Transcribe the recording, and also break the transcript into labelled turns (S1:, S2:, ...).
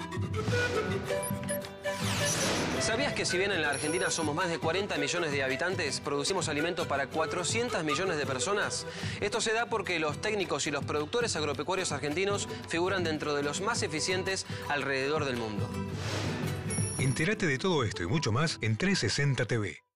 S1: ¿Sabías que si bien en la Argentina somos más de 40 millones de habitantes, producimos alimentos para 400 millones de personas? Esto se da porque los técnicos y los productores agropecuarios argentinos figuran dentro de los más eficientes alrededor del mundo.
S2: Entérate de todo esto y mucho más en 360 TV.